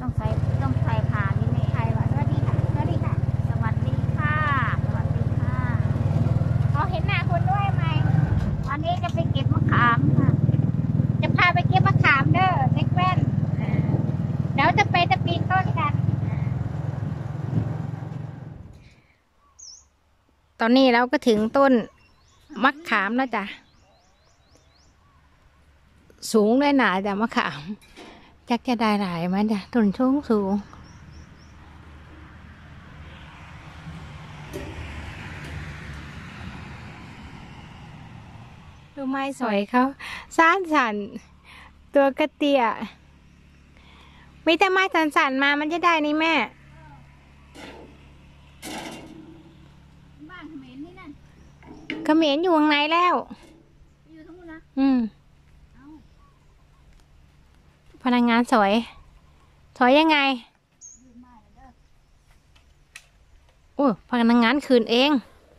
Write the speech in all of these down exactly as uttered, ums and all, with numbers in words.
ต้องใส่ต้องใส่ผ่านนี่แม่ใส่ว่าสวัสดีค่ะสวัสดีค่ะสวัสดีค่ะสวัสดีค่ะเขาเห็นหน้าคนด้วยไหมวันนี้จะไปเก็บมะขามค่ะจะพาไปเก็บมะขามเด้อเล็กแว่นเดี๋ยวจะไปตะปีนต้นกันตอนนี้เราก็ถึงต้นมะขามแล้วจ้ะสูงได้หนาจ้ะมะขามจักจะได้หลายไหมจ้ะต้นสูงสูงดูไม้สวยเขาซ่านสันตัวกระเตี้ยมีแต่ไม้สันสันมามันจะได้นี่แม่บ้านเขมรนี่นั่นเขมรอยู่ข้างในแล้วอยู่ทั้งหมดนะอืมพนักงานสวยสวยยังไงโอ้พนักงานคืนเอง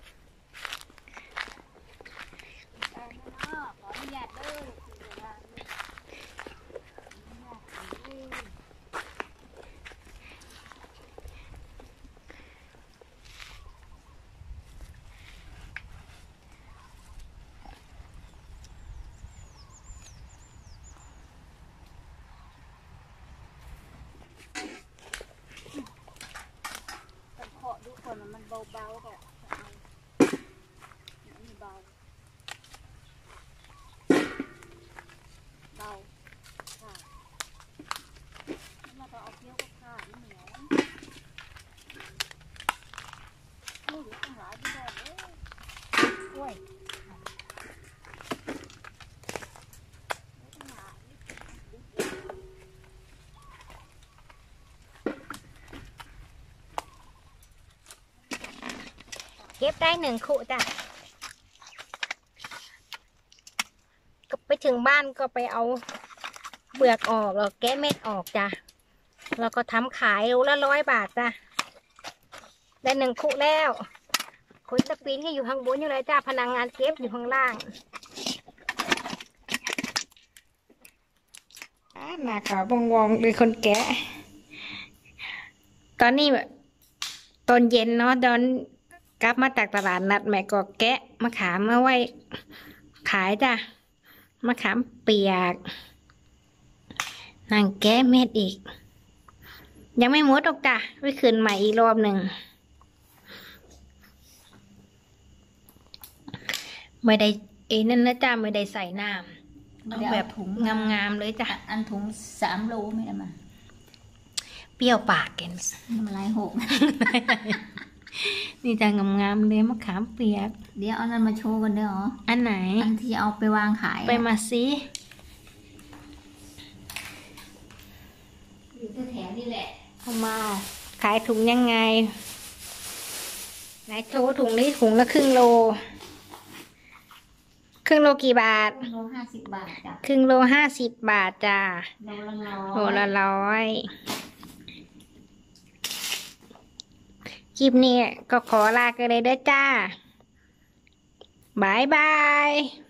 ดูคนมันเบาๆก็นี่เบาเบาค่ะแล้วก็เอาเคี้ยวกับข้าวเหนียวโอ้ยต้องหลายที่ได้เลยกล้วยเก็บได้หนึ่งขุจ้ะก็ไปถึงบ้านก็ไปเอาเปลือกออกแล้วแกะเม็ดออกจ้ะแล้วก็ทำขายโลละร้อยบาทจ้ะได้หนึ่งขุแล้วคนตะปีนก็อยู่ข้างบนอยู่เลยจ้ะพนักงานเก็บอยู่ข้างล่างหน้าขาวบองวองเลยคนแกะตอนนี้ตอนเย็นเนาะตอนกลับมาจากตลาดนัดแม่ก็แกะมะขามมาไว้ขายจ้ะมะขามเปียกนั่งแกะเม็ดอีกยังไม่หมดหรอกจ้ะไปคืนใหม่อีกรอบหนึ่งไม่ได้เอ็นั่นนะจ้ะไม่ได้ใส่น้ำเอาแบบถุงงามๆเลยจ้ะอันถุงสามโลไม่ได้มาเปรี้ยวปากกันน้ำลายหกนี่จะงามๆเลยมะขามเปียกเดี๋ยวเอานั้นมาโชว์กันเด้ออันไหนอันที่เอาไปวางขายไปมาสิอยู่แถวนี่แหละเอามาขายถุงยังไงไหนโชว์ถุงนี้ถุงละครึ่งโลครึ่งโลกี่บาทโลห้าสิบบาทจ้ะครึ่งโลห้าสิบบาทจ้ะโลละร้อยโลละร้อยคลิปนี้ก็ขอลากันเลยเด้อจ้าบายบาย